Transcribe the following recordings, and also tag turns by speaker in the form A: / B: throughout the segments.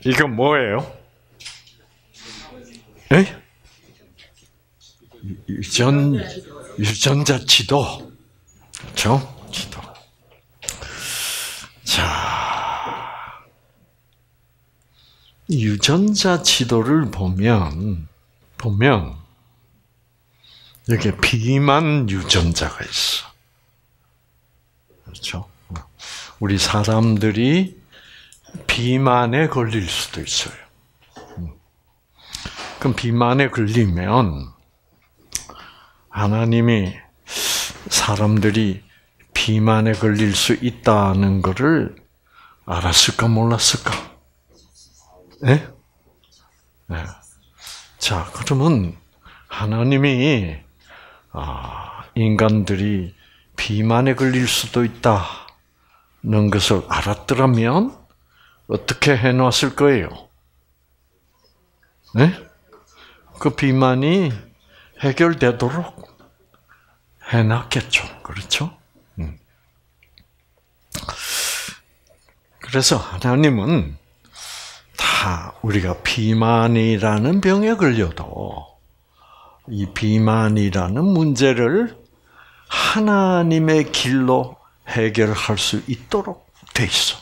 A: 이건 뭐예요? 에? 유전자 지도. 그렇죠? 지도. 자, 유전자 지도를 보면 여기 비만 유전자가 있어. 그렇죠? 우리 사람들이 비만에 걸릴 수도 있어요. 그럼 비만에 걸리면 하나님이 사람들이 비만에 걸릴 수 있다는 것을 알았을까 몰랐을까? 네? 네. 자, 그러면 하나님이 인간들이 비만에 걸릴 수도 있다는 것을 알았더라면 어떻게 해놨을 거예요? 네? 그 비만이 해결되도록 해놨겠죠. 그렇죠? 그래서 하나님은 다 우리가 비만이라는 병에 걸려도 이 비만이라는 문제를 하나님의 길로 해결할 수 있도록 돼 있어.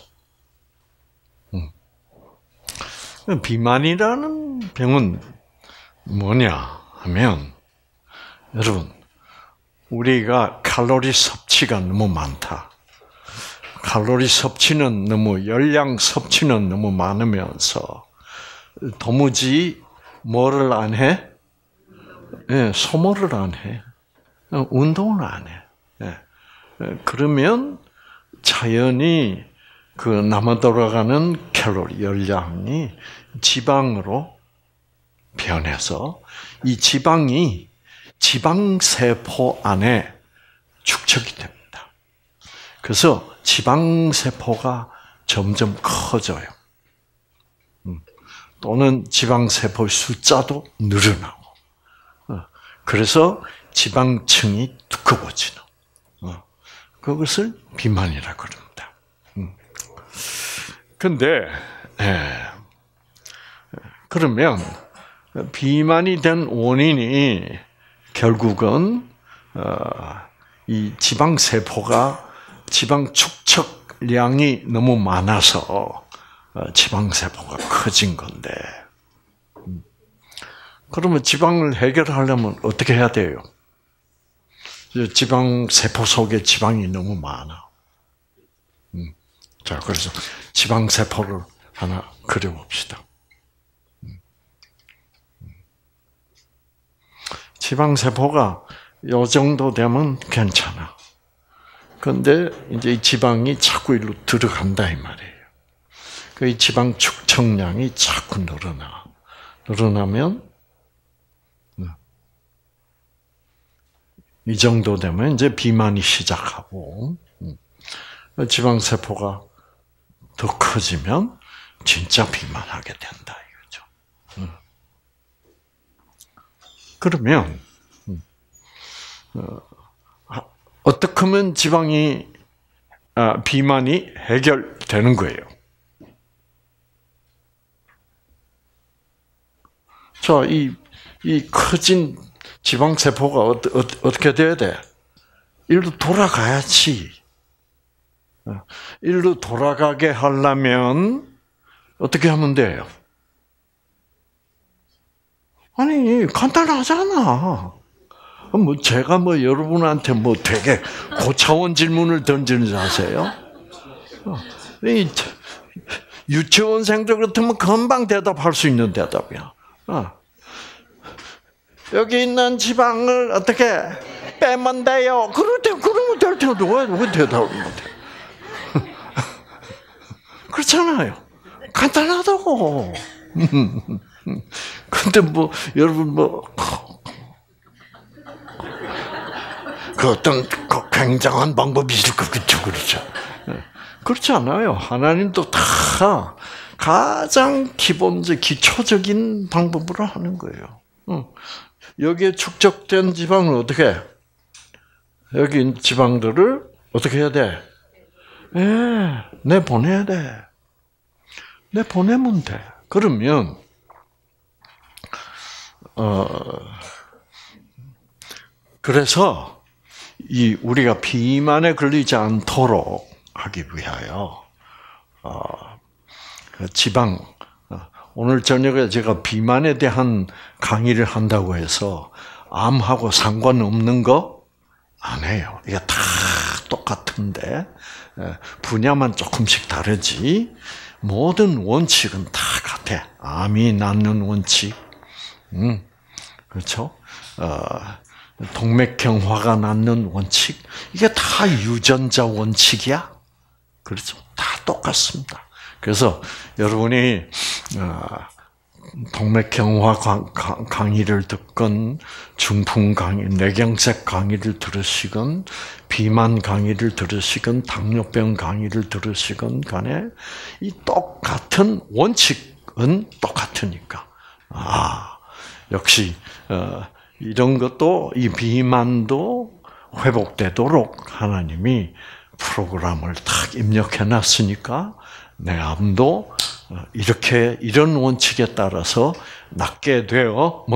A: 비만이라는 병은 뭐냐 하면, 여러분, 우리가 칼로리 섭취가 너무 많다. 칼로리 섭취는 너무, 열량 섭취는 너무 많으면서 도무지 뭐를 안 해? 예, 소모를 안 해. 운동을 안 해. 예. 그러면 자연히 그 남아 돌아가는 칼로리, 열량이 지방으로 변해서 이 지방이 지방세포 안에 축적이 됩니다. 그래서 지방세포가 점점 커져요. 또는 지방세포의 숫자도 늘어나고. 그래서 지방층이 두꺼워지는. 그것을 비만이라고 그럽니다. 근데, 그러면 비만이 된 원인이 결국은 이 지방세포가 지방 축적량이 너무 많아서 지방세포가 커진 건데, 그러면 지방을 해결하려면 어떻게 해야 돼요? 지방세포 속에 지방이 너무 많아. 자, 그래서 지방세포를 하나 그려봅시다. 지방세포가 요 정도 되면 괜찮아. 그런데 이제 이 지방이 자꾸 일로 들어간다 이 말이에요. 그 지방 축적량이 자꾸 늘어나. 늘어나면 이 정도 되면 이제 비만이 시작하고, 지방세포가 더 커지면 진짜 비만하게 된다 이거죠. 그러면 어떻게 하면 비만이 해결되는 거예요? 자, 이 커진 지방세포가 어떻게 돼야 돼? 일로 돌아가야지. 일로 돌아가게 하려면 어떻게 하면 돼요? 아니, 간단하잖아. 제가 여러분한테 되게 고차원 질문을 던지는 줄 아세요? 유치원생들 같으면 금방 대답할 수 있는 대답이야. 여기 있는 지방을 어떻게 빼면 돼요? 그러면 될 텐데 왜 대답을 못해? 그렇잖아요. 간단하다고. 근데 여러분 그 어떤 굉장한 방법이 있을 것 같죠, 그렇죠? 그렇지 않아요. 하나님도 다 가장 기초적인 방법으로 하는 거예요. 여기에 축적된 지방을 어떻게? 여기 있는 지방들을 어떻게 해야 돼? 내보내야 돼. 내보내면 돼. 그러면 그래서 우리가 비만에 걸리지 않도록 하기 위하여 지방 오늘 저녁에 제가 비만에 대한 강의를 한다고 해서 암하고 상관없는 거 안 해요. 이게 다 똑같은데 분야만 조금씩 다르지 모든 원칙은 다 같아. 암이 낫는 원칙, 그렇죠? 동맥경화가 낫는 원칙, 이게 다 유전자 원칙이야. 그렇죠? 다 똑같습니다. 그래서 여러분이 동맥경화 강의를 듣건 중풍 강의, 뇌경색 강의를 들으시건 비만 강의를 들으시건 당뇨병 강의를 들으시건 간에 이 똑같은 원칙은 똑같으니까 역시 이런 것도 이 비만도 회복되도록 하나님이 프로그램을 딱 입력해 놨으니까 내 암도 이렇게 이런 원칙에 따라서 낫게 되어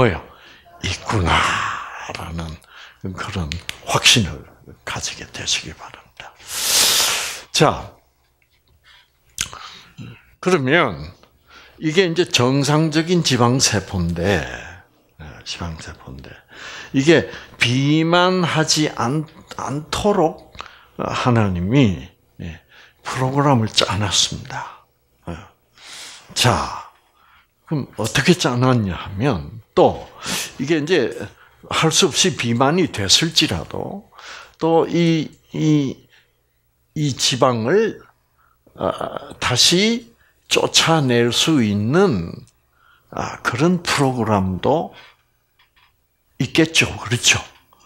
A: 있구나라는 그런 확신을 가지게 되시기 바랍니다. 자, 그러면 이게 이제 정상적인 지방세포인데 이게 비만하지 않도록 하나님이 프로그램을 짜놨습니다. 자, 그럼 어떻게 짜놨냐 하면 또 이게 이제 할 수 없이 비만이 됐을지라도 또 이 지방을 다시 쫓아낼 수 있는 그런 프로그램도 있겠죠. 그렇죠?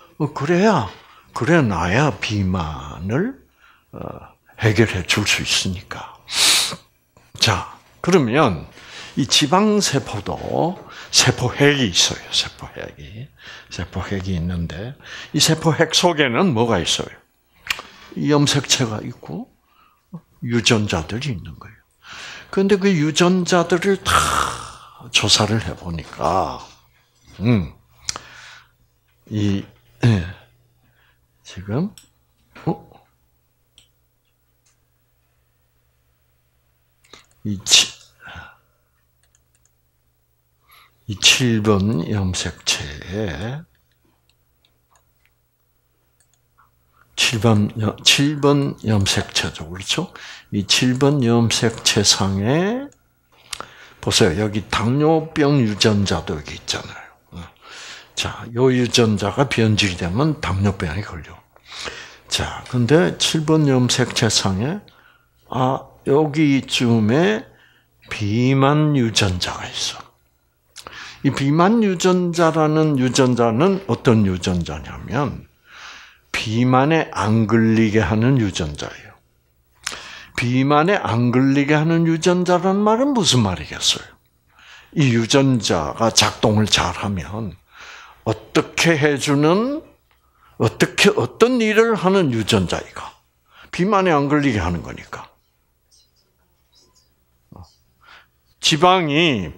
A: 그래 나야 비만을 해결해 줄 수 있으니까. 자, 그러면 이 지방세포도 세포핵이 있어요. 세포핵이 있는데 이 세포핵 속에는 뭐가 있어요? 염색체가 있고 유전자들이 있는 거예요. 그런데 그 유전자들을 다 조사를 해보니까 지금 이 7번 염색체에 7번 염색체죠. 그렇죠? 이 7번 염색체상에 보세요. 여기 당뇨병 유전자도 여기 있잖아요. 자, 요 유전자가 변질이 되면 당뇨병이 걸려. 자, 근데 7번 염색체상에 여기쯤에 비만 유전자가 있어. 이 비만 유전자라는 유전자는 어떤 유전자냐면 비만에 안 걸리게 하는 유전자예요. 비만에 안 걸리게 하는 유전자라는 말은 무슨 말이겠어요? 이 유전자가 작동을 잘하면 어떤 일을 하는 유전자이가? 비만에 안 걸리게 하는 거니까. 지방이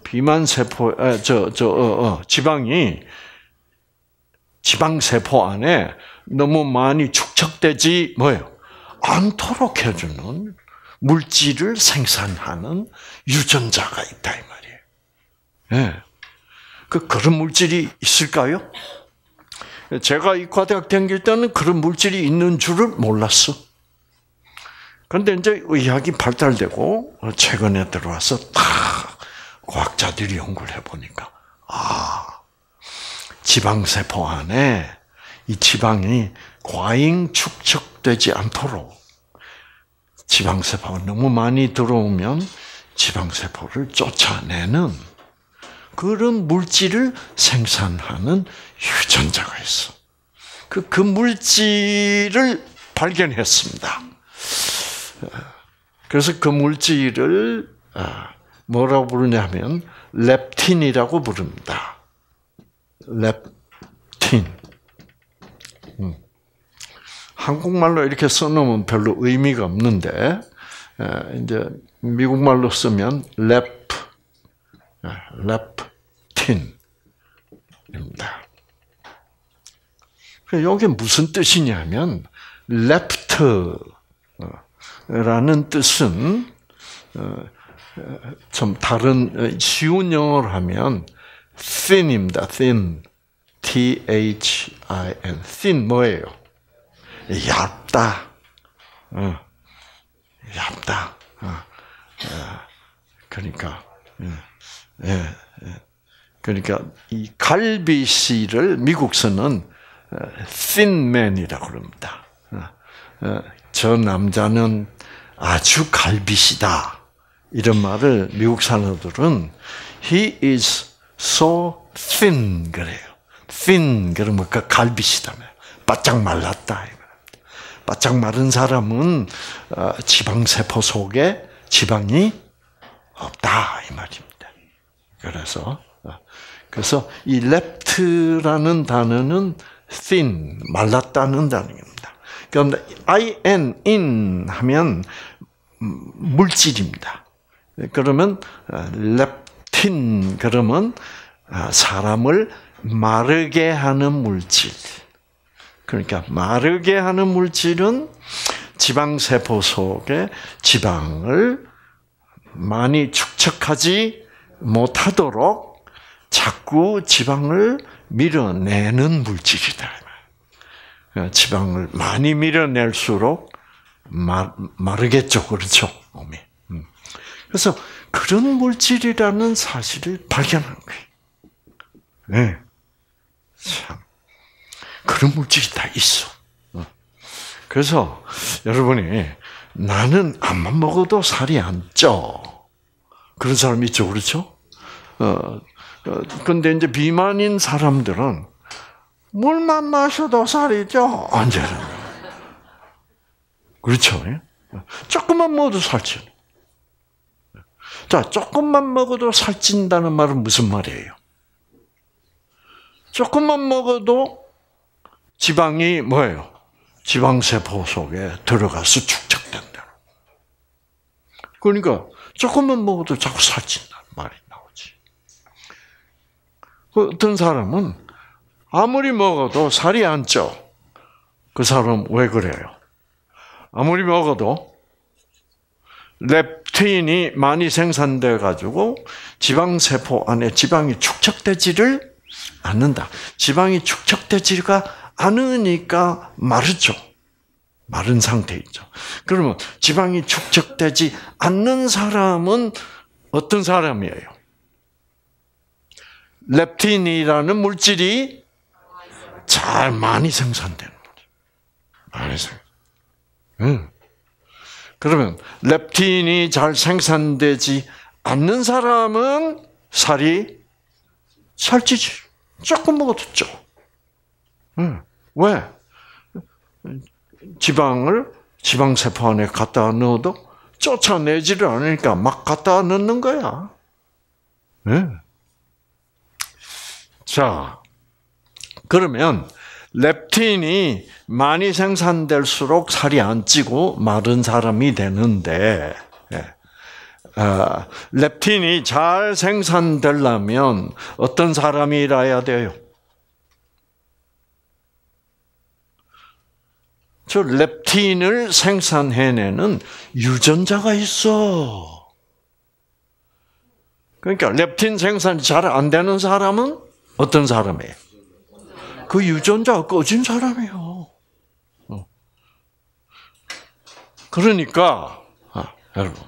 A: 지방세포 안에 너무 많이 축적되지 않도록 해주는 물질을 생산하는 유전자가 있다 이 말이에요. 네. 그런 물질이 있을까요? 제가 이과대학 다닐 때는 그런 물질이 있는 줄을 몰랐어. 그런데 이제 의학이 발달되고 최근에 들어와서 과학자들이 연구를 해보니까 지방세포 안에 이 지방이 과잉 축적되지 않도록 지방세포가 너무 많이 들어오면 지방세포를 쫓아내는 그런 물질을 생산하는 유전자가 있어. 그 물질을 발견했습니다. 그래서 그 물질을 뭐라고 부르냐면 렙틴이라고 부릅니다. 렙틴. 한국말로 이렇게 써놓으면 별로 의미가 없는데 이제 미국말로 쓰면 렙틴입니다. 이게 무슨 뜻이냐면 left라는 뜻은 좀 다른 쉬운 영어로 하면 thin입니다. thin, T-H-I-N. thin 뭐예요? 얇다. 얇다. 그러니까 그러니까 이 갈비씨를 미국서는 thin man이라고 그럽니다. 저 남자는 아주 갈비시다. 이런 말을 미국 사람들은 he is so thin 그래요. thin 그러면 그 갈비시다며. 바짝 말랐다. 바짝 마른 사람은 지방세포 속에 지방이 없다 이 말입니다. 그래서 이 렙트라는 단어는 thin 말랐다는 단어입니다. 그런데 in 하면 물질입니다. 그러면 렙틴 그러면 사람을 마르게 하는 물질. 그러니까 마르게 하는 물질은 지방세포 속에 지방을 많이 축적하지 못하도록 자꾸 지방을 밀어내는 물질이다. 지방을 많이 밀어낼수록 마르겠죠. 그렇죠? 몸이. 그래서 그런 물질이라는 사실을 발견한 거예요. 네. 참. 그런 물질이 다 있어. 그래서 여러분이 나는 암만 먹어도 살이 안 쪄. 그런 사람 있죠. 그렇죠? 근데 이제 비만인 사람들은 물만 마셔도 살이 쪄. 언제나. 그렇죠? 조금만 먹어도 살쪄. 자, 조금만 먹어도 살찐다는 말은 무슨 말이에요? 조금만 먹어도 지방이 뭐예요? 지방세포 속에 들어가서 축적된다. 그러니까 조금만 먹어도 자꾸 살찐다는 말이 나오지. 어떤 사람은 아무리 먹어도 살이 안 쪄. 그 사람은 왜 그래요? 아무리 먹어도 렙틴이 많이 생산돼 가지고 지방세포 안에 지방이 축적되지를 않는다. 지방이 축적되지가 않으니까 마르죠. 마른 상태 있죠. 그러면 지방이 축적되지 않는 사람은 어떤 사람이에요? 렙틴이라는 물질이 잘 많이 생산되는 거죠. 많이 생산. 그러면 렙틴이 잘 생산되지 않는 사람은 살이 살찌지. 조금 먹어도 쪄. 왜? 지방세포 안에 갖다 넣어도 쫓아내지를 않으니까 막 갖다 넣는 거야. 자, 그러면 렙틴이 많이 생산될수록 살이 안 찌고 마른 사람이 되는데, 렙틴이 잘 생산되려면 어떤 사람이라야 돼요? 저 렙틴을 생산해내는 유전자가 있어. 그러니까 렙틴 생산이 잘 안 되는 사람은 어떤 사람이에요? 그 유전자가 꺼진 사람이에요. 그러니까 여러분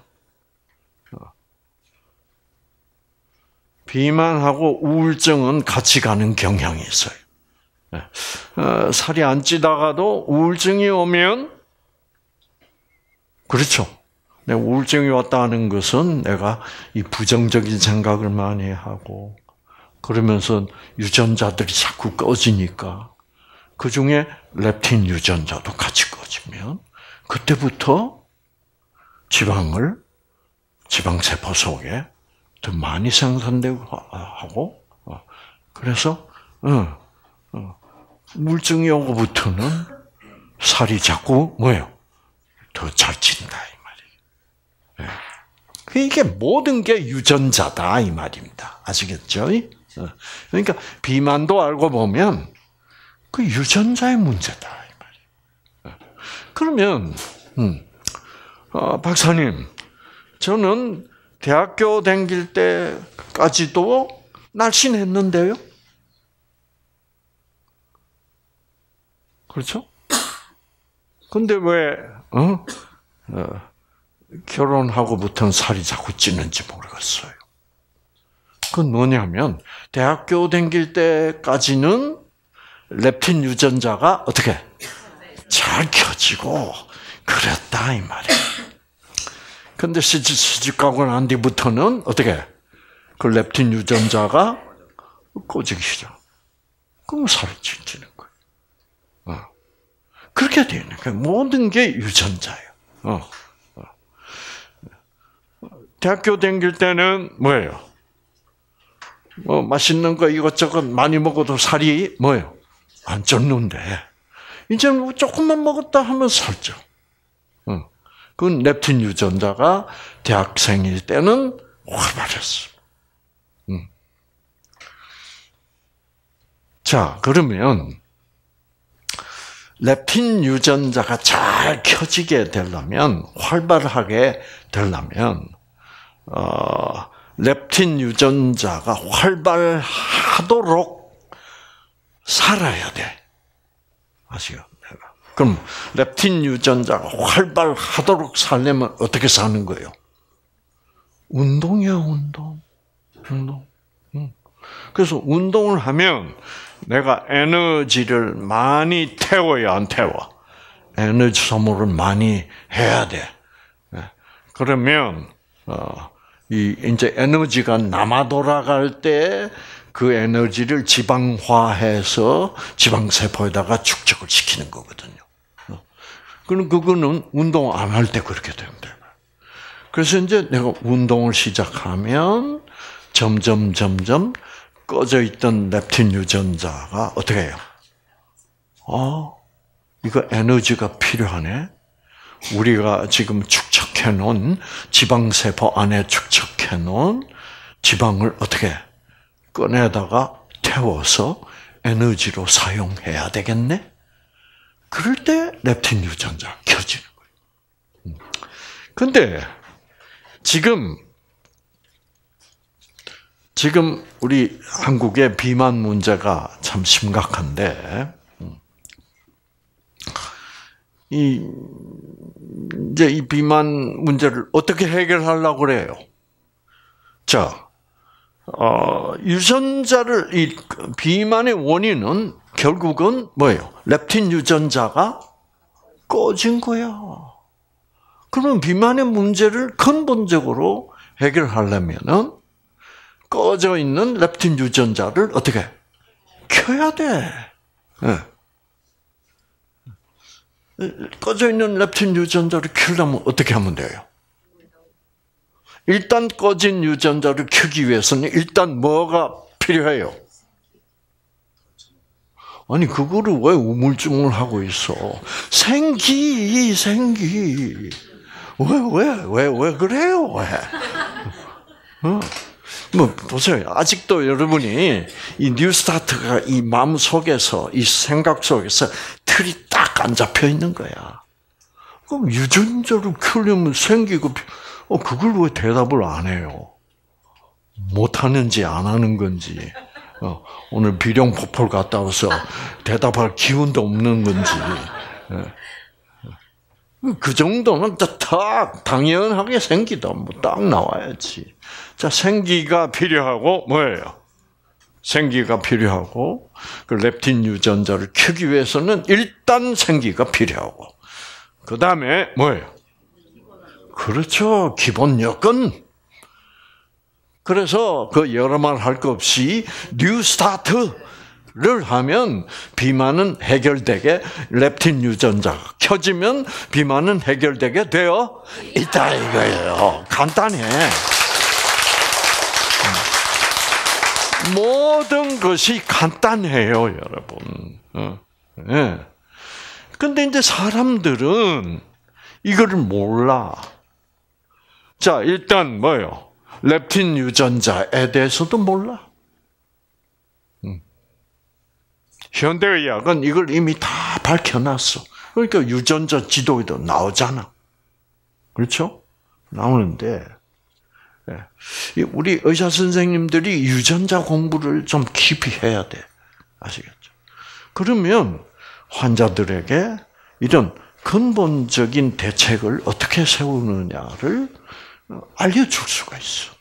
A: 비만하고 우울증은 같이 가는 경향이 있어요. 살이 안 찌다가도 우울증이 오면 그렇죠. 내가 우울증이 왔다 하는 것은 내가 이 부정적인 생각을 많이 하고 그러면서 유전자들이 자꾸 꺼지니까 그중에 렙틴 유전자도 같이 꺼지면 그때부터 지방세포 속에 더 많이 생산되고 하고 그래서 우울증이 오고부터는 살이 자꾸 뭐예요? 더 잘 찐다 이 말이에요. 이게 모든 게 유전자다 이 말입니다. 아시겠죠? 그러니까 비만도 알고 보면 그 유전자의 문제다 이 말이에요. 그러면 박사님, 저는 대학교 다닐 때까지도 날씬했는데요. 그렇죠? 근데 왜 결혼하고부터는 살이 자꾸 찌는지 모르겠어요. 그건 뭐냐면 대학교 다닐 때까지는 렙틴 유전자가 어떻게 잘 켜지고 그랬다 이 말이에요. 근데 시집가고 난 뒤부터는 어떻게 그 렙틴 유전자가 꺼지기 시작. 그럼 살이 찌는 거예요. 그렇게 되는 거예요. 모든 게 유전자예요. 대학교 다닐 때는 뭐예요? 뭐 맛있는 거 이것저것 많이 먹어도 살이 뭐예요? 안 쪘는데 이제는 조금만 먹었다 하면 살쪄. 그건 렙틴 유전자가 대학생일 때는 활발했어. 자, 그러면 렙틴 유전자가 잘 켜지게 되려면, 활발하게 되려면, 렙틴 유전자가 활발하도록 살아야 돼. 아시죠? 그럼 렙틴 유전자가 활발하도록 살려면 어떻게 사는 거예요? 운동이야, 운동. 그래서 운동을 하면 내가 에너지를 많이 태워야 안 태워? 에너지 소모를 많이 해야 돼. 그러면 이제 에너지가 남아 돌아갈 때 그 에너지를 지방화해서 지방세포에다가 축적을 시키는 거거든요. 그럼 그거는 운동 안 할 때 그렇게 되면 돼요. 그래서 이제 내가 운동을 시작하면 점점 꺼져 있던 렙틴 유전자가 어떻게 해요? 이거 에너지가 필요하네. 우리가 지금 축적해 놓은 지방세포 안에 축적해 놓은 지방을 어떻게 꺼내다가 태워서 에너지로 사용해야 되겠네? 그럴 때 렙틴 유전자가 켜지는 거예요. 근데 지금 우리 한국의 비만 문제가 참 심각한데, 이제 이 비만 문제를 어떻게 해결하려고 그래요? 자, 유전자를, 이 비만의 원인은 결국은 뭐예요? 렙틴 유전자가 꺼진 거야. 그러면 비만의 문제를 근본적으로 해결하려면은 꺼져 있는 렙틴 유전자를 어떻게 켜야 돼? 꺼져 있는 렙틴 유전자를 켜려면 어떻게 하면 돼요? 일단 꺼진 유전자를 켜기 위해서는 일단 뭐가 필요해요? 아니 그거를 왜 우물쭈물하고 있어? 생기. 왜 그래요? 왜? 뭐 보세요. 아직도 여러분이 이 뉴스타트가 이 마음 속에서, 이 생각 속에서 틀이 딱 안 잡혀 있는 거야. 그럼 유전자를 켜려면 생기고, 그걸 왜 대답을 안 해요? 못 하는지 안 하는 건지, 오늘 비룡포폴 갔다 와서 대답할 기운도 없는 건지. 그 정도는 딱 당연하게 생기다 뭐 딱 나와야지. 자, 생기가 필요하고 뭐예요? 생기가 필요하고 그 렙틴 유전자를 켜기 위해서는 일단 생기가 필요하고 그 다음에 뭐예요? 그렇죠, 기본 여건. 그래서 그 여러 말 할 거 없이 뉴 스타트를 하면 비만은 해결되게, 렙틴 유전자가 켜지면 비만은 해결되게 되어 있다 이거예요. 간단해. 모든 것이 간단해요, 여러분. 근데 이제 사람들은 이거를 몰라. 자, 일단 뭐예요? 렙틴 유전자에 대해서도 몰라. 현대의학은 이걸 이미 다 밝혀놨어. 그러니까 유전자 지도에도 나오잖아. 그렇죠? 나오는데 우리 의사 선생님들이 유전자 공부를 좀 깊이 해야 돼. 아시겠죠? 그러면 환자들에게 이런 근본적인 대책을 어떻게 세우느냐를 알려줄 수가 있어.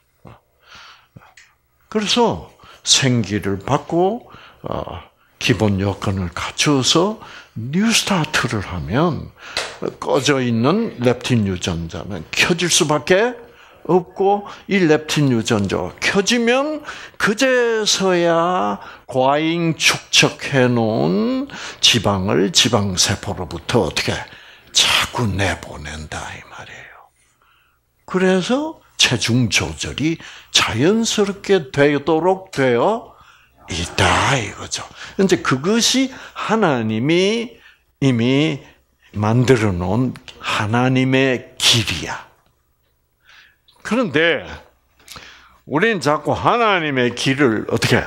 A: 그래서 생기를 받고 기본 요건을 갖춰서 뉴스타트를 하면 꺼져 있는 렙틴 유전자는 켜질 수밖에 없고, 이 렙틴 유전자가 켜지면 그제서야 과잉 축적해 놓은 지방을 지방세포로부터 어떻게 자꾸 내보낸다 이 말이에요. 그래서 체중 조절이 자연스럽게 되도록 되어 있다 이거죠. 이제 그것이 하나님이 이미 만들어 놓은 하나님의 길이야. 그런데 우리는 자꾸 하나님의 길을 어떻게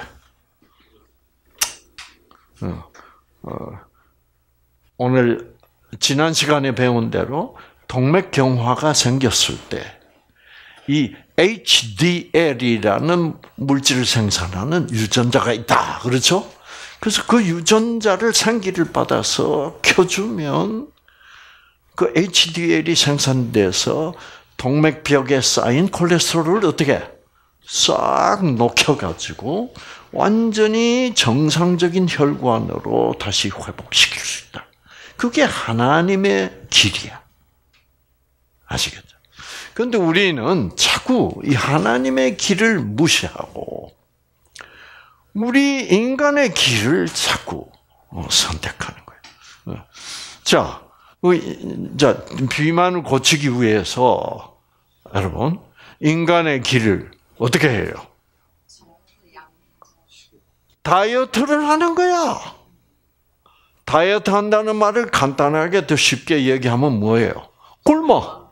A: 오늘 지난 시간에 배운 대로 동맥경화가 생겼을 때 이 HDL이라는 물질을 생산하는 유전자가 있다. 그렇죠? 그래서 그 유전자를 생기를 받아서 켜주면 그 HDL이 생산돼서 동맥벽에 쌓인 콜레스테롤을 어떻게 싹 녹여가지고 완전히 정상적인 혈관으로 다시 회복시킬 수 있다. 그게 하나님의 길이야. 아시겠죠? 그런데 우리는 자꾸 이 하나님의 길을 무시하고 우리 인간의 길을 자꾸 선택하는 거예요. 자, 비만을 고치기 위해서 여러분 인간의 길을 어떻게 해요? 다이어트를 하는 거야. 다이어트 한다는 말을 간단하게 더 쉽게 얘기하면 뭐예요? 굶어.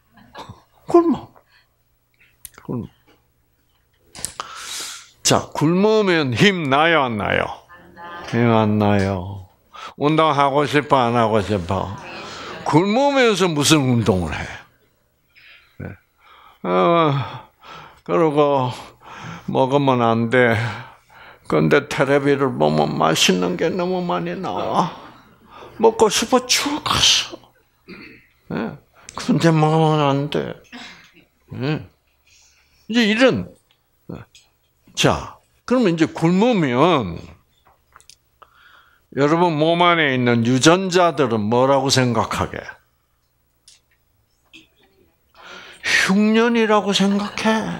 A: 자, 굶으면 힘 나요, 안 나요? 힘 안 나요. 운동하고 싶어, 안 하고 싶어? 굶으면서 무슨 운동을 해? 그러고 먹으면 안 돼. 근데 텔레비를 보면 맛있는 게 너무 많이 나와. 먹고 싶어 죽었어. 근데 먹으면 안 돼. 이제 이런, 자, 그러면 이제 굶으면, 여러분 몸 안에 있는 유전자들은 뭐라고 생각하게? 흉년이라고 생각해.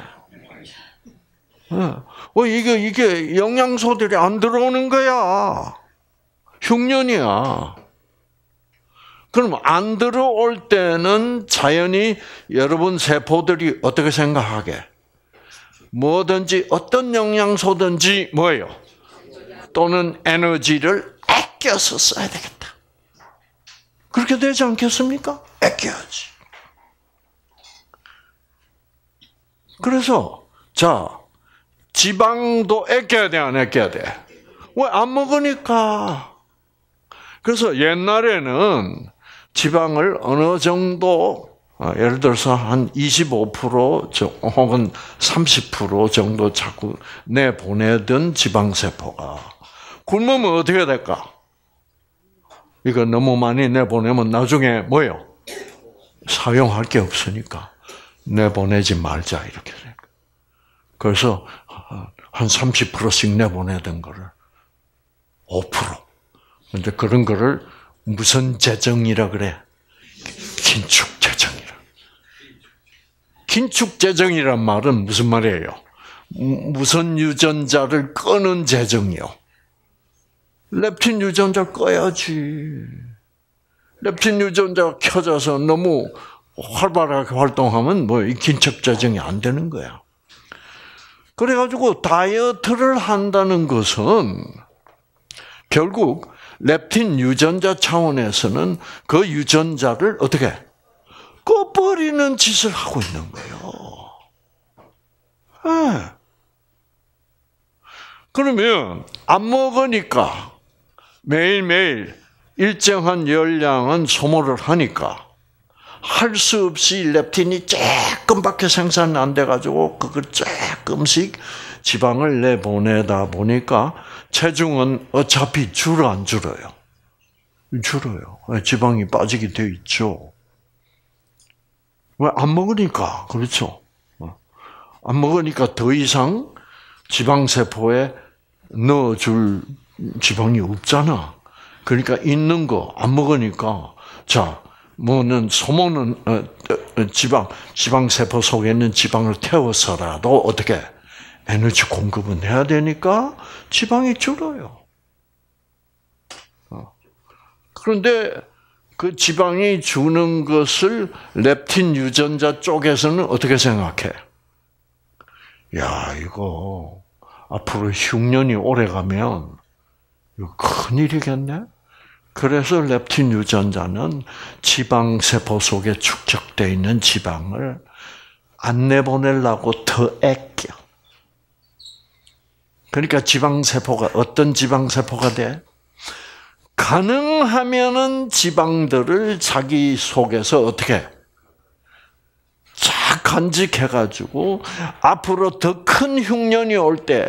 A: 이게 영양소들이 안 들어오는 거야. 흉년이야. 그럼 안 들어올 때는 자연히 여러분 세포들이 어떻게 생각하게? 뭐든지 어떤 영양소든지 뭐예요? 또는 에너지를 아껴서 써야 되겠다. 그렇게 되지 않겠습니까? 아껴야지. 그래서 자, 지방도 아껴야 돼, 안 아껴야 돼? 왜 안 먹으니까. 그래서 옛날에는 지방을 어느 정도, 예를 들어서 한 25% 혹은 30% 정도 자꾸 내보내던 지방세포가 굶으면 어떻게 될까? 이거 너무 많이 내보내면 나중에 뭐예요? 사용할 게 없으니까 내보내지 말자 이렇게 돼요. 그래서 한 30%씩 내보내던 거를 5%. 근데 그런 거를 무슨 재정이라 그래? 긴축 재정이라. 긴축 재정이란 말은 무슨 말이에요? 무슨 유전자를 끄는 재정이요? 렙틴 유전자 꺼야지. 렙틴 유전자가 켜져서 너무 활발하게 활동하면 뭐 이 긴축 재정이 안 되는 거야. 그래가지고 다이어트를 한다는 것은 결국 렙틴 유전자 차원에서는 그 유전자를 어떻게 꺼버리는 짓을 하고 있는 거예요. 네. 그러면 안 먹으니까 매일매일 일정한 열량은 소모를 하니까 할 수 없이 렙틴이 조금밖에 생산 안 돼가지고 그걸 조금씩 지방을 내보내다 보니까 체중은 어차피 줄어 안 줄어요? 줄어요. 지방이 빠지게 돼 있죠. 왜? 안 먹으니까. 그렇죠. 안 먹으니까 더 이상 지방세포에 넣어줄 지방이 없잖아. 그러니까 있는 거 안 먹으니까 자 뭐는 소모는 지방세포 속에 있는 지방을 태워서라도 어떻게 에너지 공급은 해야 되니까 지방이 줄어요. 그런데 그 지방이 주는 것을 렙틴 유전자 쪽에서는 어떻게 생각해? 야, 이거 앞으로 흉년이 오래 가면 이거 큰일이겠네? 그래서 렙틴 유전자는 지방세포 속에 축적되어 있는 지방을 안 내보내려고 더 아껴. 그러니까 지방세포가 어떤 지방세포가 돼? 가능하면은 지방들을 자기 속에서 어떻게 쫙 간직해가지고 앞으로 더 큰 흉년이 올 때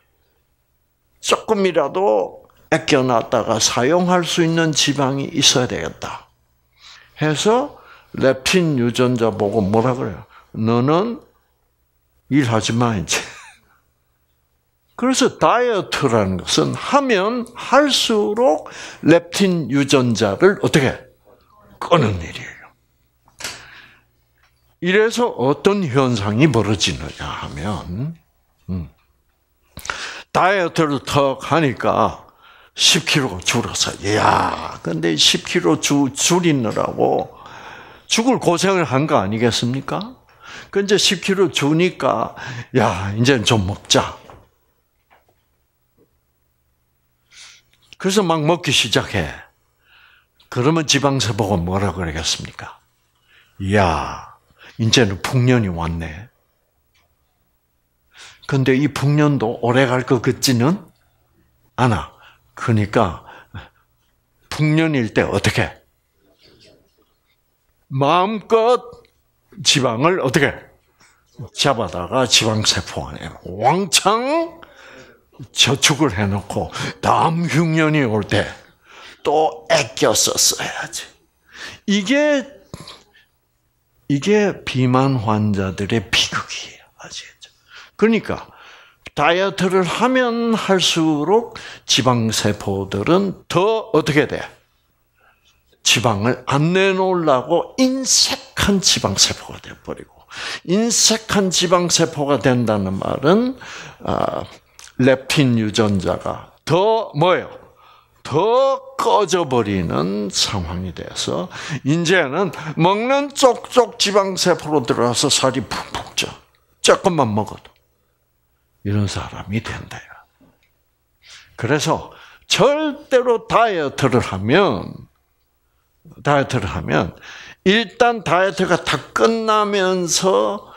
A: 조금이라도 아껴놨다가 사용할 수 있는 지방이 있어야 되겠다. 해서 렙틴 유전자 보고 뭐라 그래요? 너는 일하지 마 이제. 그래서 다이어트라는 것은 하면 할수록 렙틴 유전자를 어떻게 끄는 일이에요. 이래서 어떤 현상이 벌어지느냐 하면 다이어트를 턱 하니까 10kg가 줄어서 이야 근데 10kg 줄이느라고 죽을 고생을 한 거 아니겠습니까? 그 이제 10kg 주니까 야 이제 좀 먹자. 그래서 막 먹기 시작해. 그러면 지방세포가 뭐라 그러겠습니까? 이야, 이제는 풍년이 왔네. 근데 이 풍년도 오래 갈 것 같지는 않아. 그러니까 풍년일 때 어떻게? 마음껏 지방을 어떻게? 잡아다가 지방세포 안에 왕창 저축을 해놓고 다음 흉년이 올 때 또 아껴서 써야지. 이게 비만 환자들의 비극이에요. 아시겠죠? 그러니까 다이어트를 하면 할수록 지방세포들은 더 어떻게 돼? 지방을 안 내놓으려고 인색한 지방세포가 되어버리고 인색한 지방세포가 된다는 말은 렙틴 유전자가 더 뭐예요? 더 꺼져버리는 상황이 돼서 이제는 먹는 쪽쪽 지방세포로 들어가서 살이 푹푹 쪄. 조금만 먹어도. 이런 사람이 된대요. 그래서 절대로 다이어트를 하면 일단 다이어트가 다 끝나면서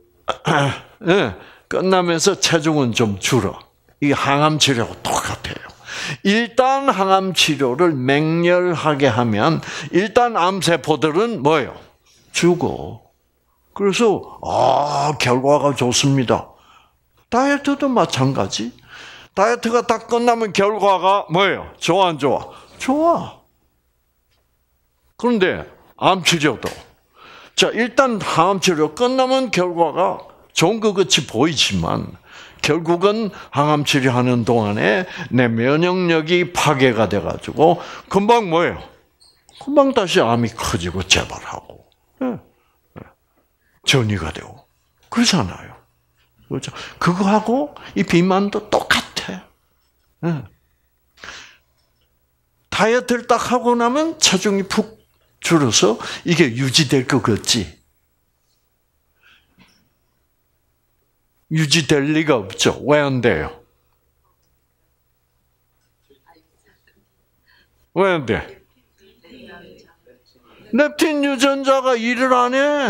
A: 체중은 좀 줄어. 이 항암 치료하고 똑같아요. 일단 항암 치료를 맹렬하게 하면 일단 암세포들은 뭐예요? 죽어. 그래서 결과가 좋습니다. 다이어트도 마찬가지. 다이어트가 다 끝나면 결과가 뭐예요? 좋아 안 좋아? 좋아. 그런데 암 치료도 자 일단 항암 치료 끝나면 결과가 좋은 것 같이 보이지만 결국은 항암 치료하는 동안에 내 면역력이 파괴가 돼가지고 금방 뭐예요? 금방 다시 암이 커지고 재발하고 전이가 되고 그렇잖아요. 그렇죠? 그거하고 이 비만도 똑같아. 다이어트를 딱 하고 나면 체중이 푹 줄어서 이게 유지될 것 같지? 유지될 리가 없죠. 왜 안 돼요? 왜 안 돼? 렙틴 유전자가 일을 안 해.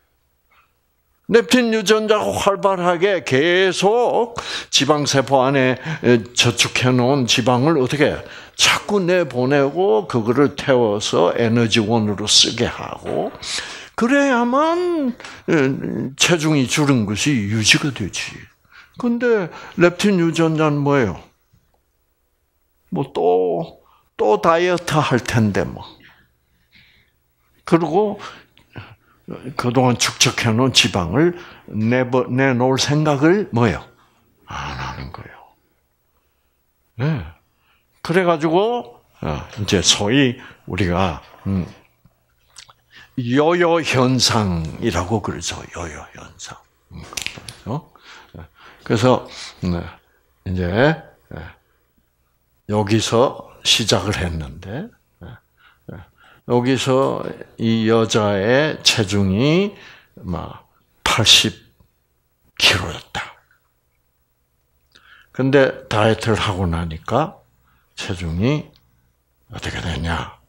A: 렙틴 유전자가 활발하게 계속 지방세포 안에 저축해 놓은 지방을 어떻게 자꾸 내보내고 그거를 태워서 에너지원으로 쓰게 하고 그래야만 체중이 줄은 것이 유지가 되지. 근데 렙틴 유전자는 뭐예요? 뭐 또 다이어트 할 텐데 뭐. 그리고 그동안 축적해 놓은 지방을 내놓을 생각을 뭐예요? 안 하는 거예요. 네. 그래가지고 이제 소위 우리가 요요 현상이라고 그러죠. 요요 현상. 그래서 이제 여기서 시작을 했는데 여기서 이 여자의 체중이 막 80kg였다. 근데 다이어트를 하고 나니까 체중이 어떻게 되냐?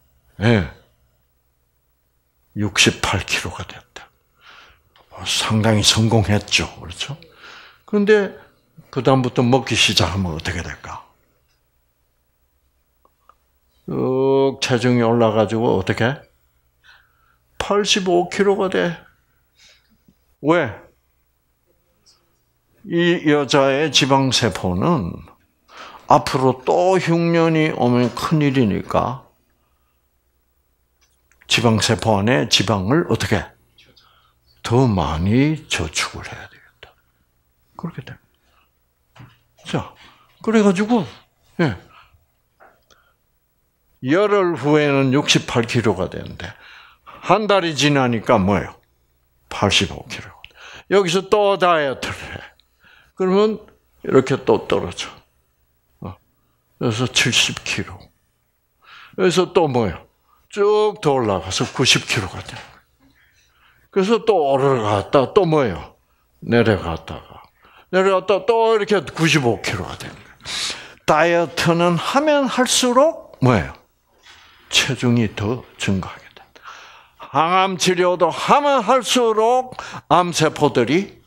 A: 68kg가 됐다. 상당히 성공했죠. 그렇죠? 그런데 그다음부터 먹기 시작하면 어떻게 될까? 체중이 올라가지고 어떻게? 85kg가 돼. 왜? 이 여자의 지방세포는 앞으로 또 흉년이 오면 큰일이니까 지방세포 안에 지방을 어떻게? 더 많이 저축을 해야 되겠다. 그렇게 돼. 자, 그래가지고, 열흘 후에는 68kg가 되는데, 한 달이 지나니까 뭐예요? 85kg. 여기서 또 다이어트를 해. 그러면 이렇게 또 떨어져. 그래서 70kg. 그래서 또 뭐예요? 쭉 더 올라가서 90kg가 돼. 그래서 또 올라갔다 또 뭐예요? 내려갔다 또 이렇게 95kg가 되는 거예요. 다이어트는 하면 할수록 뭐예요? 체중이 더 증가하게 된다. 항암 치료도 하면 할수록 암세포들이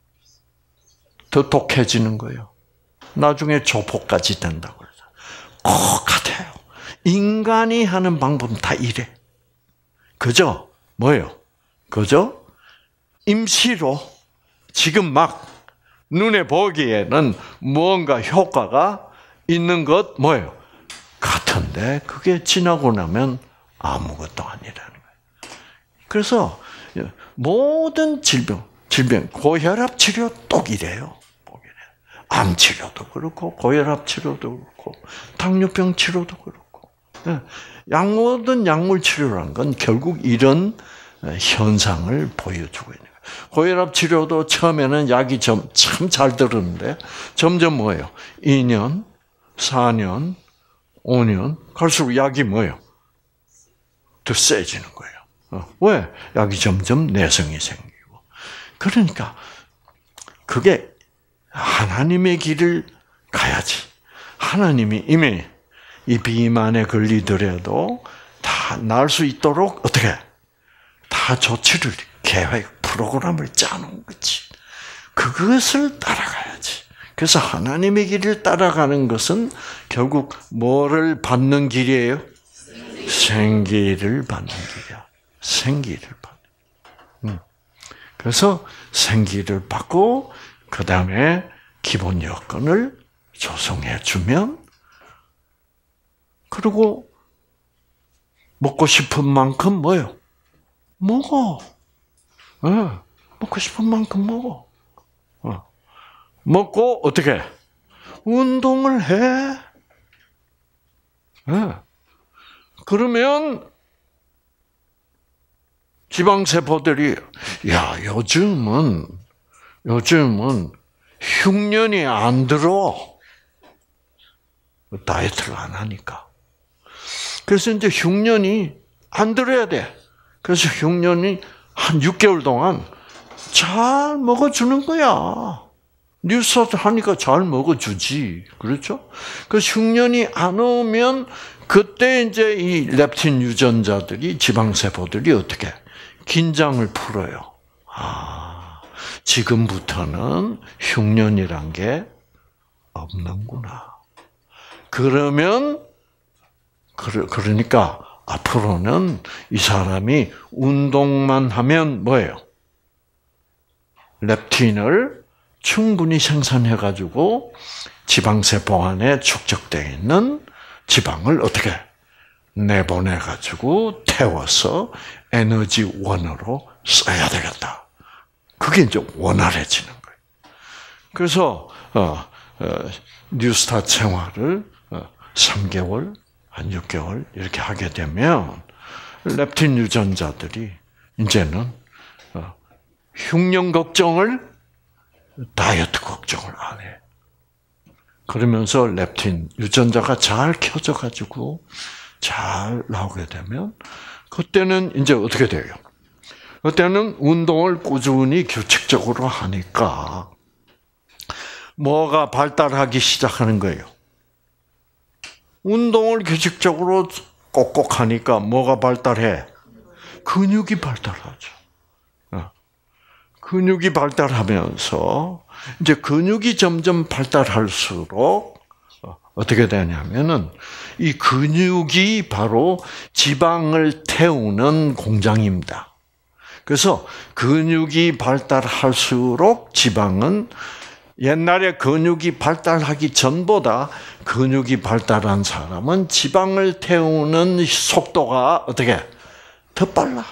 A: 더 독해지는 거예요. 나중에 조폭까지 된다고 그러죠. 똑같아요. 인간이 하는 방법은 다 이래. 그죠? 뭐예요? 그죠? 임시로 지금 막 눈에 보기에는 무언가 효과가 있는 것 뭐예요? 같은데 그게 지나고 나면 아무것도 아니라는 거예요. 그래서 모든 질병, 고혈압 치료 또 이래요. 암 치료도 그렇고 고혈압 치료도 그렇고 당뇨병 치료도 그렇고 모든 약물 치료란 건 결국 이런 현상을 보여주고 있는 거예요. 고혈압 치료도 처음에는 약이 참 잘 들었는데 점점 뭐예요? 2년, 4년, 5년 갈수록 약이 뭐예요? 더 세지는 거예요. 왜? 약이 점점 내성이 생기고. 그러니까 그게 하나님의 길을 가야지. 하나님이 이미 이 비만에 걸리더라도 다 나을 수 있도록 어떻게 다 조치를 계획 프로그램을 짜놓은 거지. 그것을 따라가야지. 그래서 하나님의 길을 따라가는 것은 결국 뭐를 받는 길이에요? 생기를 받는 길이야. 생기를 받는. 그래서 생기를 받고 그 다음에 기본 여건을 조성해 주면 그리고 먹고 싶은 만큼 뭐요? 먹어. 먹고 싶은 만큼 먹어. 먹고 어떻게? 운동을 해. 그러면 지방세포들이 야 요즘은 흉년이 안 들어. 다이어트를 안 하니까. 그래서 이제 흉년이 안 들어야 돼. 그래서 흉년이 한 6개월 동안 잘 먹어주는 거야. 뉴스타트 하니까 잘 먹어주지. 그렇죠? 그 흉년이 안 오면 그때 이제 이 렙틴 유전자들이 지방세포들이 어떻게 긴장을 풀어요. 지금부터는 흉년이란 게 없는구나. 그러면 그러니까 앞으로는 이 사람이 운동만 하면 뭐예요? 렙틴을 충분히 생산해가지고 지방세포 안에 축적되어 있는 지방을 어떻게 내보내가지고 태워서 에너지원으로 써야 되겠다. 그게 이제 원활해지는 거예요. 그래서 뉴스타트 생활을 3개월, 한 6개월 이렇게 하게 되면 렙틴 유전자들이 이제는 흉년 걱정을 다이어트 걱정을 안 해. 그러면서 렙틴 유전자가 잘 켜져가지고 잘 나오게 되면 그때는 이제 어떻게 돼요? 그때는 운동을 꾸준히 규칙적으로 하니까 뭐가 발달하기 시작하는 거예요? 운동을 규칙적으로 꼭꼭 하니까 뭐가 발달해? 근육이 발달하죠. 근육이 발달하면서 이제 근육이 점점 발달할수록 어떻게 되냐면은 이 근육이 바로 지방을 태우는 공장입니다. 그래서 근육이 발달할수록 지방은 옛날에 근육이 발달하기 전보다 근육이 발달한 사람은 지방을 태우는 속도가 어떻게 더 빨라.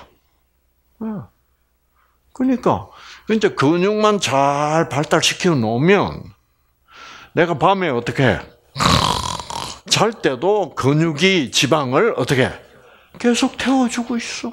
A: 그러니까 이제 근육만 잘 발달시켜 놓으면 내가 밤에 어떻게 해? 잘 때도 근육이 지방을 어떻게 계속 태워주고 있어.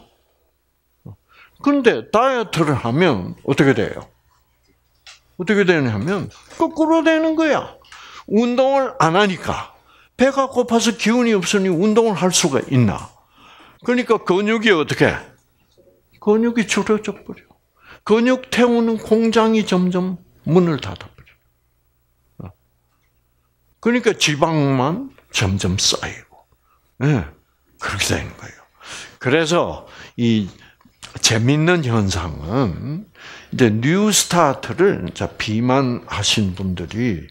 A: 그런데 다이어트를 하면 어떻게 돼요? 어떻게 되냐면 거꾸로 되는 거야. 운동을 안 하니까 배가 고파서 기운이 없으니 운동을 할 수가 있나? 그러니까 근육이 어떻게? 근육이 줄어져 버려. 근육 태우는 공장이 점점 문을 닫아버려. 그러니까 지방만 점점 쌓이고, 그렇게 되는 거예요. 그래서 이 재밌는 현상은 이제 뉴스타트를 비만하신 분들이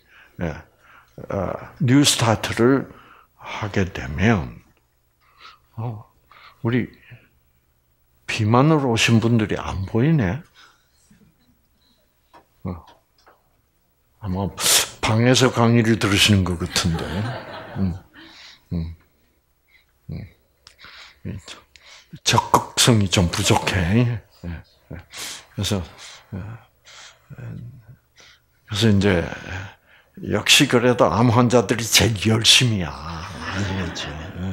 A: 뉴스타트를 하게 되면 우리 비만으로 오신 분들이 안 보이네. 아마 방에서 강의를 들으시는 것 같은데. 적극성이 좀 부족해. 그래서 이제 역시 그래도 암 환자들이 제일 열심이야. 알겠지?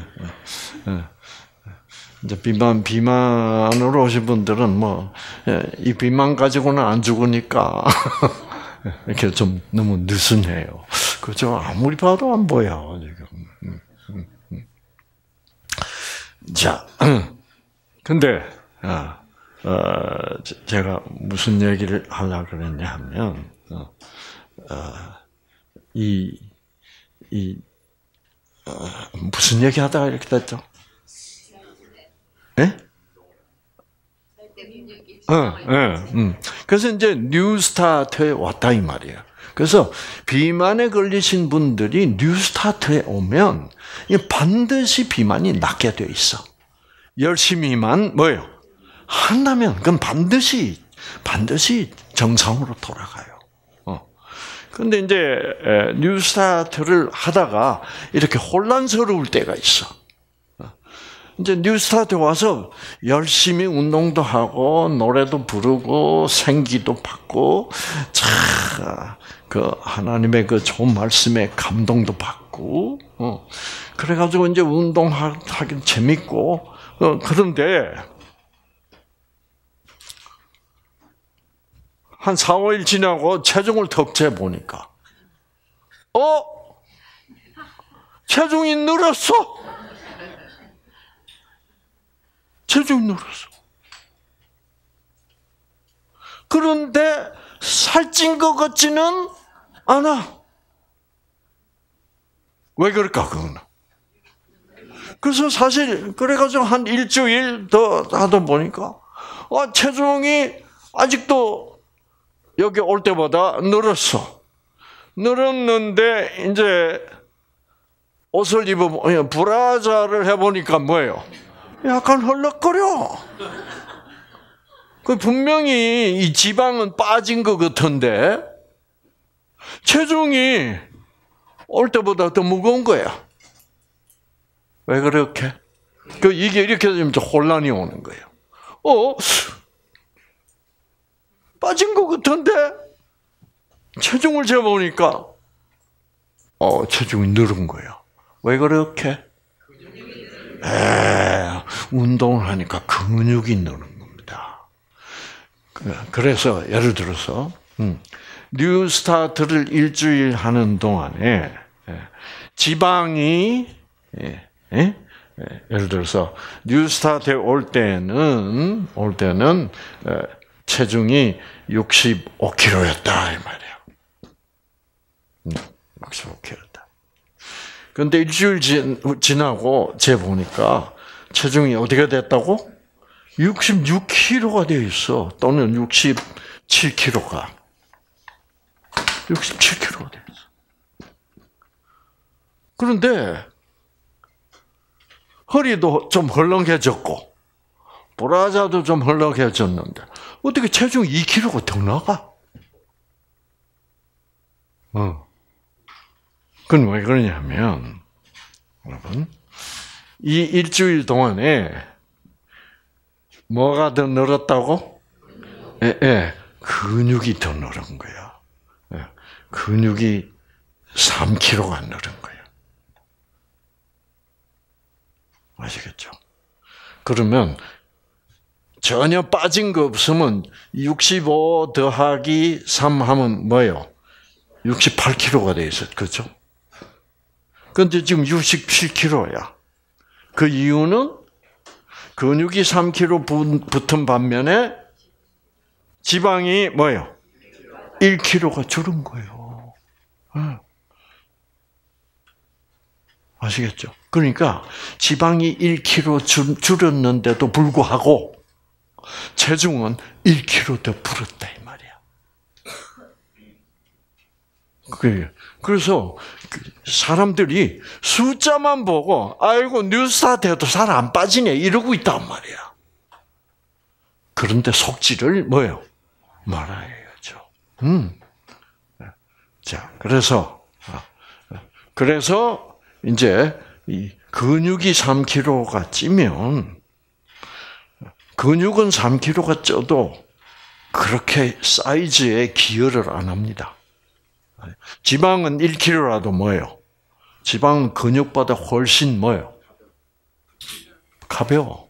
A: 이제 비만으로 오신 분들은 뭐 이 비만 가지고는 안 죽으니까 이렇게 좀 너무 느슨해요. 그죠? 아무리 봐도 안 보여 지금. 자, 근데 제가 무슨 얘기를 하려고 그랬냐 하면 무슨 얘기 하다가 이렇게 됐죠? 예? 그래서 이제 뉴스타트에 왔다 이 말이에요. 그래서 비만에 걸리신 분들이 뉴스타트에 오면 반드시 비만이 낫게 돼 있어. 열심히만 뭐예요? 한다면 그건 반드시 정상으로 돌아가요. 그런데 이제 뉴스타트를 하다가 이렇게 혼란스러울 때가 있어. 이제 뉴스타트 와서 열심히 운동도 하고 노래도 부르고 생기도 받고 그 하나님의 그 좋은 말씀에 감동도 받고 그래가지고 이제 운동하기 재밌고 그런데 한 4, 5일 지나고 체중을 턱 재보니까 체중이 늘었어. 체중이 늘었어. 그런데 살찐 것 같지는 안 와. 왜 그럴까, 그거는? 그래서 사실, 그래가지고 한 일주일 더 하다 보니까, 체중이 아직도 여기 올 때보다 늘었어. 늘었는데, 이제, 옷을 입어보면, 브라자를 해보니까 뭐예요? 약간 헐렁거려. 분명히 이 지방은 빠진 것 같은데, 체중이 올 때보다 더 무거운 거야. 왜 그렇게? 이게 이렇게 되면 혼란이 오는 거예요. 빠진 것 같은데? 체중을 재보니까, 체중이 늘은 거야. 왜 그렇게? 운동을 하니까 근육이 느는 겁니다. 그래서 예를 들어서 뉴스타트를 일주일 하는 동안에 지방이 예를 들어서 뉴스타트에 올 때는 체중이 65kg였다 이 말이야. 65kg였다. 그런데 일주일 지나고 재보니까 체중이 어디가 됐다고? 66kg가 돼 있어. 또는 67kg가. 67kg가 돼 있어. 그런데 허리도 좀 헐렁해졌고 브라자도 좀 헐렁해졌는데 어떻게 체중이 2kg가 더 나가? 그건 왜 그러냐면 여러분 이 일주일 동안에 뭐가 더 늘었다고? 근육이 더 늘은 거야. 근육이 3kg가 늘은 거야. 아시겠죠? 그러면 전혀 빠진 거 없으면 65 더하기 3 하면 뭐예요? 68kg가 돼 있어. 그렇죠? 근데 지금 67kg야. 그 이유는 근육이 3kg 붙은 반면에 지방이 뭐예요? 1kg가 줄은 거예요. 아시겠죠? 그러니까 지방이 1kg 줄었는데도 불구하고 체중은 1kg 더 불었다 이 말이야. 그래서 사람들이 숫자만 보고 아이고 뉴스타트해도 살 안 빠지네 이러고 있단 말이야. 그런데 속지를 뭐예요? 말아야죠. 자, 그래서 이제 이 근육이 3kg가 찌면 근육은 3kg가 쪄도 그렇게 사이즈에 기여를 안 합니다. 지방은 1kg라도 뭐예요? 지방은 근육보다 훨씬 뭐예요? 가벼워.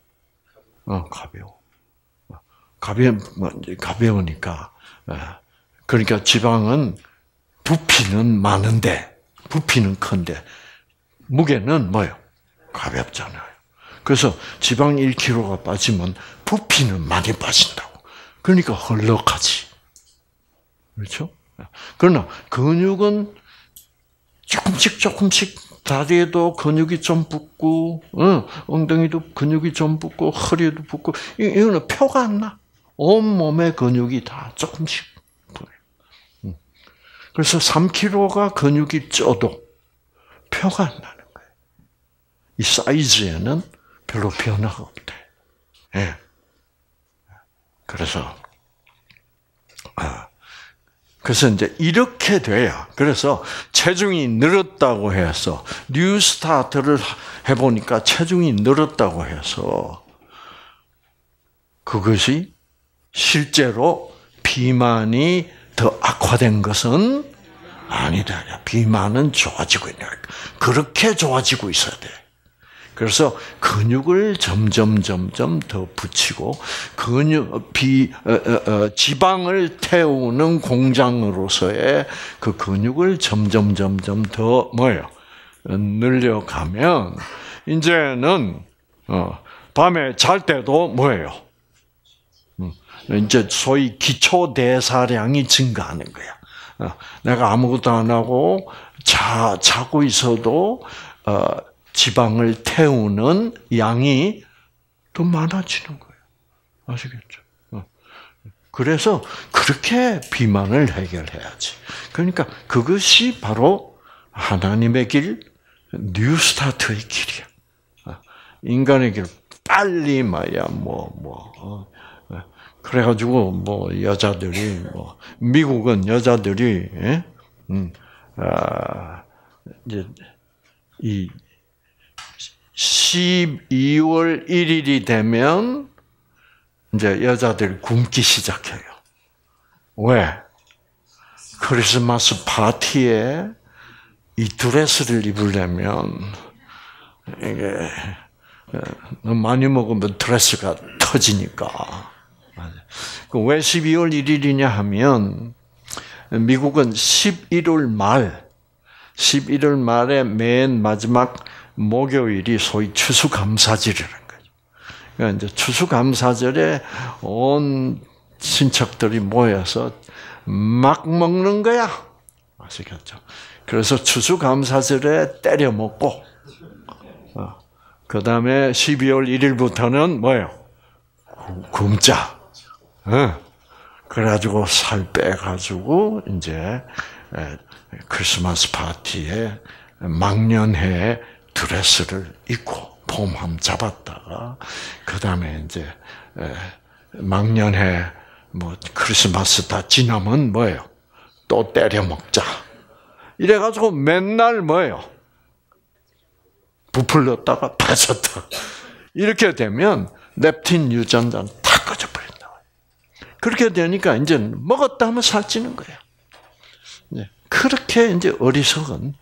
A: 가벼우니까. 그러니까 지방은 부피는 많은데, 부피는 큰데, 무게는 뭐예요? 가볍잖아요. 그래서 지방 1kg가 빠지면 부피는 많이 빠진다고. 그러니까 헐렁하지. 그렇죠? 그러나 근육은 조금씩 다리에도 근육이 좀 붙고, 엉덩이도 근육이 좀 붙고, 허리에도 붙고, 이거는 표가 안 나. 온몸의 근육이 다 조금씩 붙어요. 그래서 3kg가 근육이 쪄도 표가 안 나는 거예요. 이 사이즈에는 별로 변화가 없대. 예. 그래서 이제 이렇게 돼야, 그래서 체중이 늘었다고 해서, 뉴스타트를 해보니까 체중이 늘었다고 해서, 그것이 실제로 비만이 더 악화된 것은 아니다. 비만은 좋아지고 있는 거야. 그렇게 좋아지고 있어야 돼. 그래서 근육을 점점 더 붙이고 지방을 태우는 공장으로서의 그 근육을 점점 더 뭐예요? 늘려가면 이제는 밤에 잘 때도 뭐예요? 이제 소위 기초 대사량이 증가하는 거야. 내가 아무것도 안 하고 자고 있어도 지방을 태우는 양이 더 많아지는 거예요. 아시겠죠? 그래서 그렇게 비만을 해결해야지. 그러니까 그것이 바로 하나님의 길, 뉴스타트의 길이야. 인간의 길 빨리 말이야 그래가지고 여자들이 미국은 여자들이 이제 이 12월 1일이 되면 이제 여자들이 굶기 시작해요. 왜? 크리스마스 파티에 이 드레스를 입으려면 이게 너무 많이 먹으면 드레스가 터지니까. 왜 12월 1일이냐 하면 미국은 11월 말에 맨 마지막 목요일이 소위 추수감사절이라는 거죠. 그러니까 이제 추수감사절에 온 친척들이 모여서 막 먹는 거야. 아시겠죠? 그래서 추수감사절에 때려 먹고, 그 다음에 12월 1일부터는 뭐예요? 굶자. 그래가지고 살 빼가지고 이제 크리스마스 파티에 망년회 드레스를 입고 폼함 잡았다가 그 다음에 이제 망년회 크리스마스 다 지나면 뭐예요? 또 때려 먹자. 이래가지고 맨날 뭐예요? 부풀렸다가 빠졌다. 이렇게 되면 렙틴 유전자는 다 꺼져버린다. 그렇게 되니까 이제 먹었다 하면 살찌는 거예요. 그렇게 이제 어리석은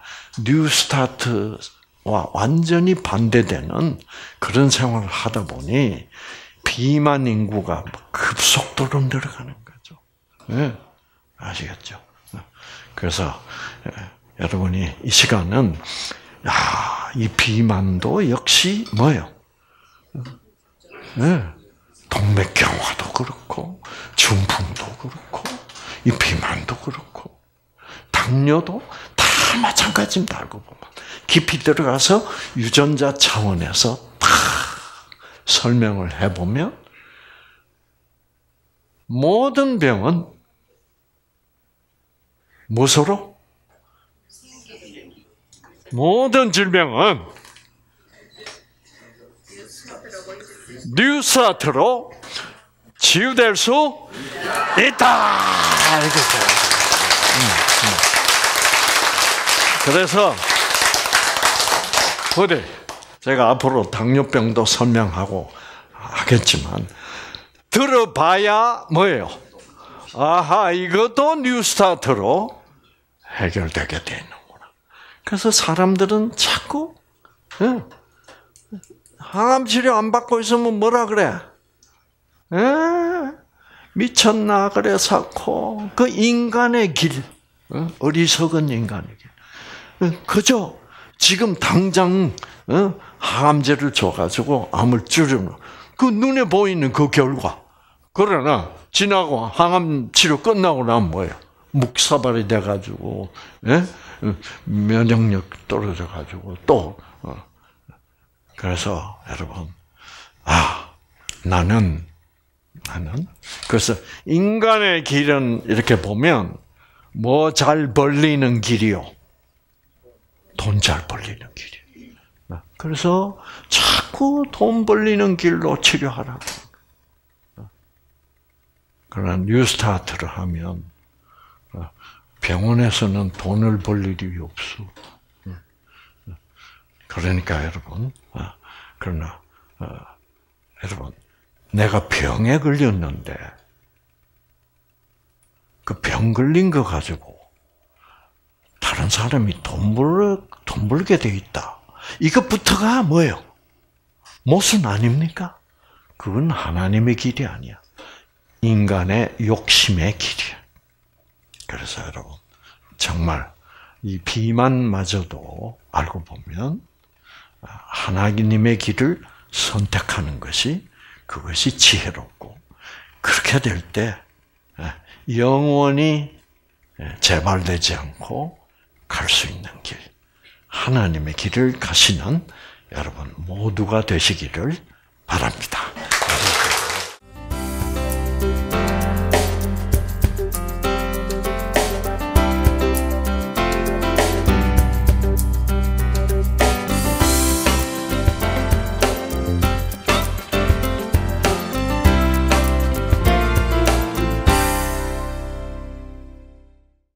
A: 뉴스타트와 완전히 반대되는 그런 생활을 하다 보니 비만 인구가 급속도로 늘어가는 거죠. 네. 아시겠죠? 그래서 여러분이 이 시간은 이 비만도 역시 뭐예요? 네. 동맥경화도 그렇고 중풍도 그렇고 이 비만도 그렇고 당뇨도 다 마찬가지입니다. 알고 보면 깊이 들어가서 유전자 차원에서 다 설명을 해보면 모든 병은 무엇으로? 모든 질병은 뉴스타트로 치유될 수 있다. 그래서 어디 제가 앞으로 당뇨병도 설명하고 하겠지만 들어봐야 뭐예요? 아하, 이것도 뉴스타트로 해결되게 돼 있는구나. 그래서 사람들은 자꾸 항암 치료 안 받고 있으면 뭐라 그래? 미쳤나 그래서 그 인간의 길, 어리석은 인간의 길. 그저 지금 당장 항암제를 줘가지고 암을 줄이는 그 눈에 보이는 그 결과. 그러나 지나고 항암 치료 끝나고 나면 뭐예요? 묵사발이 돼가지고 면역력 떨어져가지고 또 그래서 여러분 나는 그래서 인간의 길은 이렇게 보면 뭐 잘 벌리는 길이요. 돈 잘 벌리는 길이에요. 그래서 자꾸 돈 벌리는 길로 치료하라고. 그러나 뉴스타트를 하면 병원에서는 돈을 벌 일이 없어. 그러니까 여러분, 그러나 여러분, 내가 병에 걸렸는데 그 병 걸린 거 가지고 다른 사람이 돈 벌게 돼 있다. 이것부터가 뭐예요? 모순 아닙니까? 그건 하나님의 길이 아니야. 인간의 욕심의 길이야. 그래서 여러분, 정말 이 비만마저도 알고 보면 하나님의 길을 선택하는 것이 그것이 지혜롭고 그렇게 될 때 영원히 재발되지 않고 갈 수 있는 길, 하나님의 길을 가시는 여러분 모두가 되시기를 바랍니다.